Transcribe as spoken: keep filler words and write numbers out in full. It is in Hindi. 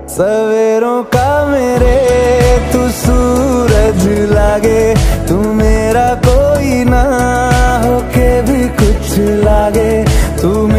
सवेरों का मेरे तू सूरज लागे, तू मेरा कोई ना होके भी कुछ लागे, तू